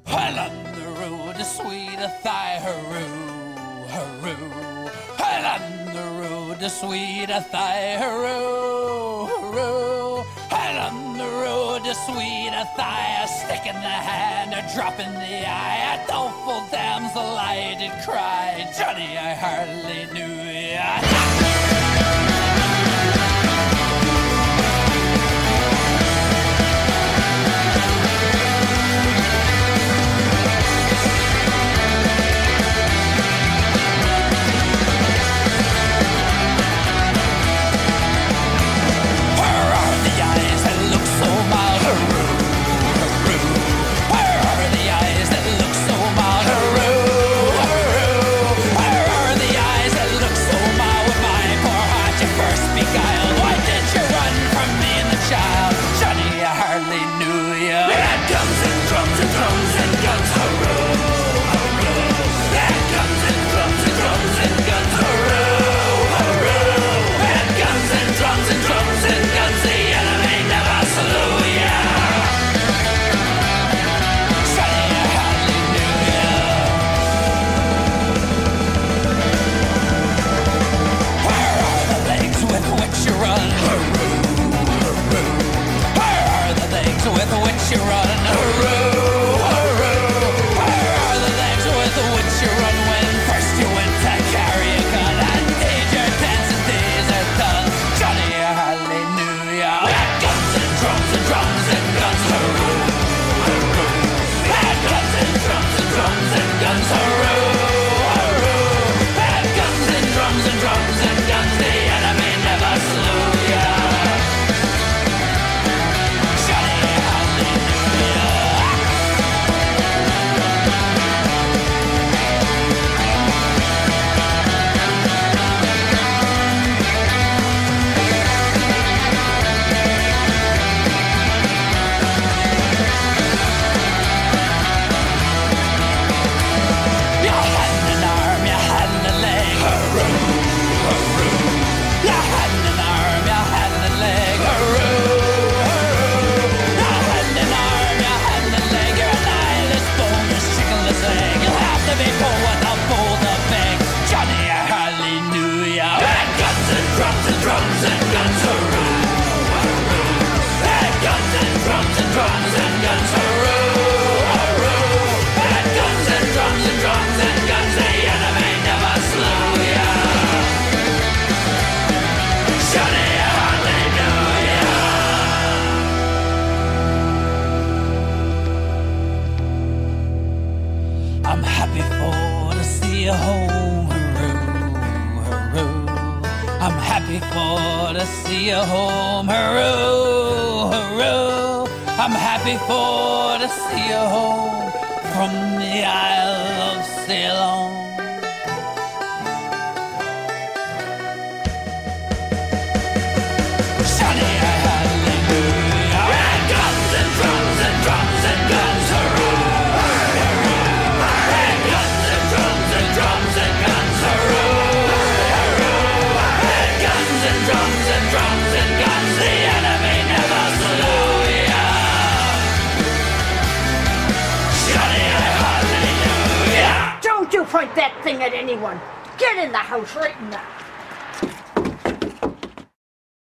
While on the road to sweet a thigh, hurroo, hurroo. While on the road to sweet a thigh, hurroo, hurroo. While on the road to sweet a thigh, a stick in the hand, a drop in the eye, a doleful damsel I did cry. Johnny, I hardly knew ya. I'm happy for to see you home, hurroo, hurroo. I'm happy for to see you home, hurroo, hurroo. I'm happy for to see you home from the Isle of Ceylon. Johnny, I hallelujah. Red guns and drums and drums and guns, hurroo. Point that thing at anyone. Get in the house right now.